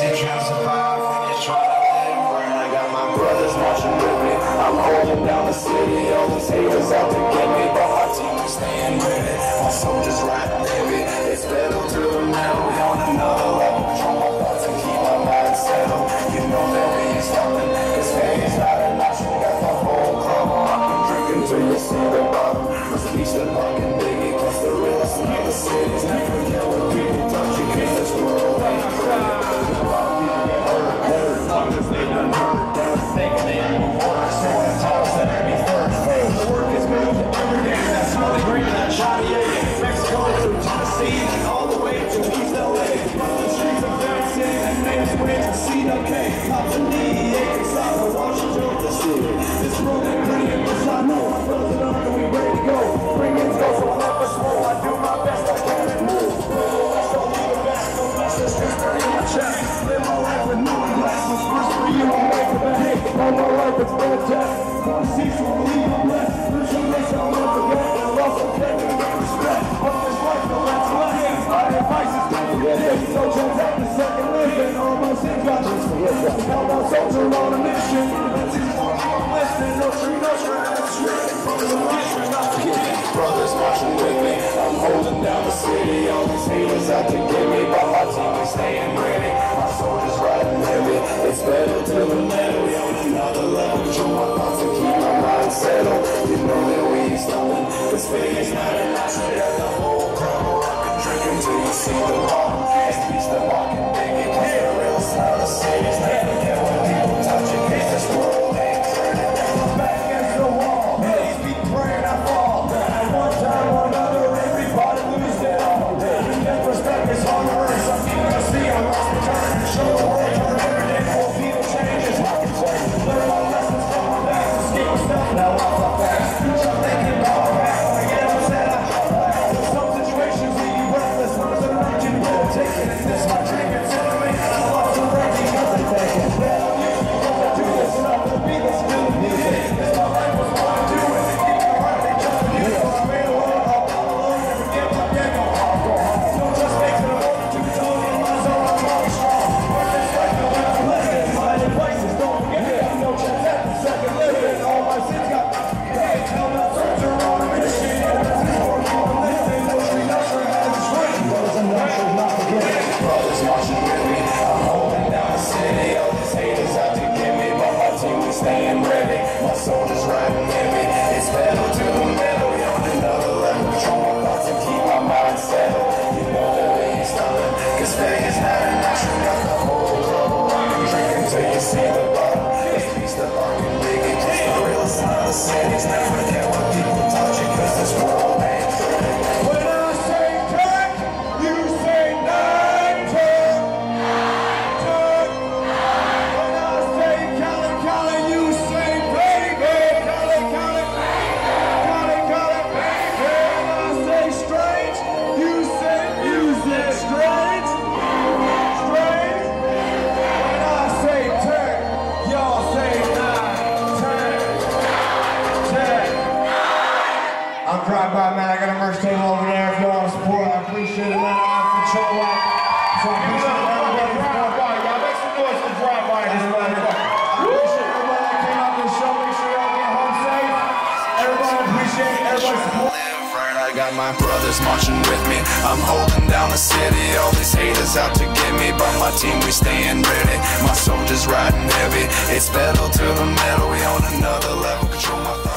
you can't survive when you're trying to live right. I got my brothers marching with me. I'm holding down the city. All these haters out to get me, but my team is staying with it. My soldiers riding heavy. It's pedal to the metal. We on another level. Control my thoughts and keep my mind settled. You know that we ain't stopping. This phase not an option. Got the whole club on. I can drink until you see the bottom. Let's reach the fucking biggie. Cause the realest in the cities never forget what people touch you. Cause this world ain't crazy. Brothers marching with me, I'm holding down the city. All these haters out to get me, but my team is staying ready. My soldiers riding heavy, it's pedal to the metal. We on another level, control my thoughts and keep my mind settled. You know that we ain't stopping, this fade's not an option. Got the whole crowd rockin', drinking till you see the bottom. It's peace the fucking biggie, cause the real side of the city's never get when people touch it. Cause this world ain't turning. Back against the wall, please be praying I fall. At one time or another, everybody lose it all. That respect is hard to earn. Some people can see I lost the turn. Show the world turn every day for people change. It's rocket turn. Learn my lessons from my past. Escape stuff, now I'm up fast. I'm thinking about the past. When I get upset, I drop back. Some situations leave you breathless. Others are not you will take it. This my dream, it's in me. I love to break it, cause they take it. That I'm used to go to do this stuff. The people still the music. This my life was what I do. And they keep your heart, they just for you. So I made a world, I'll follow along. Never get my game on hard, go home. So just make it a moment to tell me my soul, I'm always strong. Work this life, no one to listen. Finding places, don't forget it. I'm no chance at the second living. All my sins got paid. Tell my soldier on a mission. This is for you to listen. No street usher has a shrink. Brothers and ushers, not forgetting. Brothers marching with me. I'm holding down the city. All these haters out to get me, but my team we staying ready. My soldiers riding heavy. It's pedal to the metal. We on another level. Control my thoughts and keep my mind settled. You know that we ain't stopping. Cause Vegas not an option. Got the whole club rockin', drinking till you see the bottom. It's peace the fucking biggie. Cause the real side of the cities never forget what people touch it. Cause this world ain't turning. When I say turn, you say nine turn. Turn. When I say Cali, Cali, you say baby. Cali, Cali. Cali, Cali, baby. When I say strange, you say music. Strange. Strange. When I say turn, y'all say nine. Turn. Turn. I'm Drive By, man. I got a merch table over there if you want to support. I appreciate it, man. I'm Control Rock. So I appreciate everybody for Drive By. Y'all make some noise for Drive By this motherfucker. I appreciate everybody that came out to the show. Make sure y'all get home safe. Everybody appreciate it. Everybody support. I got my brothers marching with me. I'm holding down the city. All these haters out to get me, but my team we staying ready. My soldiers riding heavy. It's pedal to the metal. We on another level. Control my thoughts.